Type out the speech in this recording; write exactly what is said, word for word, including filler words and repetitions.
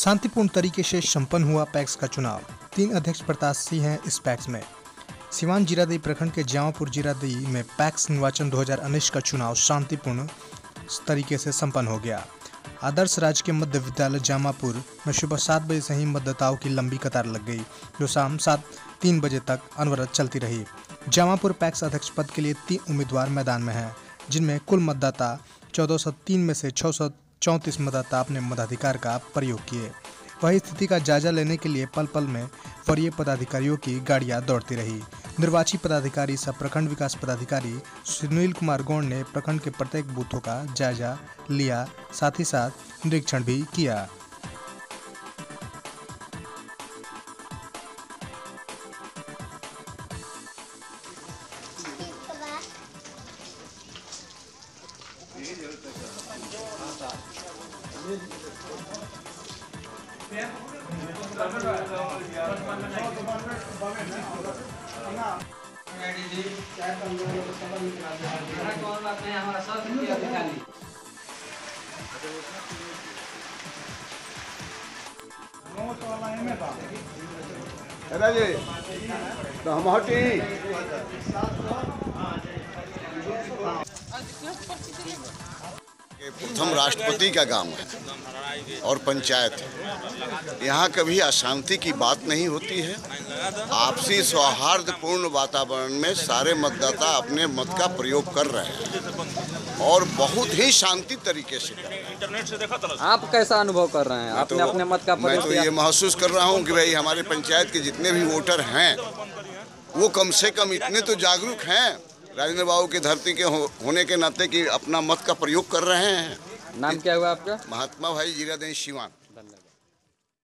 शांतिपूर्ण तरीके से संपन्न हुआ पैक्स का चुनाव। तीन अध्यक्ष प्रत्याशी हैं इस पैक्स में। सिवान जीरादेई प्रखंड के जामापुर जीरादेई में पैक्स निर्वाचन दो हज़ार उन्नीस का चुनाव शांतिपूर्ण तरीके से संपन्न हो गया। आदर्श राजकीय मध्य विद्यालय जामापुर में सुबह सात बजे से ही मतदाताओं की लंबी कतार लग गई, जो शाम सात तीन बजे तक अनवरत चलती रही। जामापुर पैक्स अध्यक्ष पद के लिए तीन उम्मीदवार मैदान में हैं, जिनमें कुल मतदाता चौदह सौ तीन में से छह सौ चौंतीस मतदाता अपने मताधिकार का प्रयोग किए। वही स्थिति का जायजा लेने के लिए पल पल में वरीय पदाधिकारियों की गाड़ियां दौड़ती रही। निर्वाची पदाधिकारी सह प्रखंड विकास पदाधिकारी सुनील कुमार गौड़ ने प्रखंड के प्रत्येक बूथों का जायजा लिया, साथ ही साथ निरीक्षण भी किया। जी तो हम हटी प्रथम राष्ट्रपति का गांव है और पंचायत है। यहाँ कभी अशांति की बात नहीं होती है। आपसी सौहार्दपूर्ण वातावरण में सारे मतदाता अपने मत का प्रयोग कर रहे हैं और बहुत ही शांति तरीके से कर रहे हैं। आप कैसा अनुभव कर रहे हैं? आपने तो, अपने मत का प्रयोग मैं तो ये महसूस कर रहा हूँ कि भाई हमारे पंचायत के जितने भी वोटर हैं वो कम से कम इतने तो जागरूक हैं राजेंद्र बाबू की धरती के हो, होने के नाते कि अपना मत का प्रयोग कर रहे हैं। नाम क्या हुआ आपका? महात्मा भाई जीरादेई सिवान।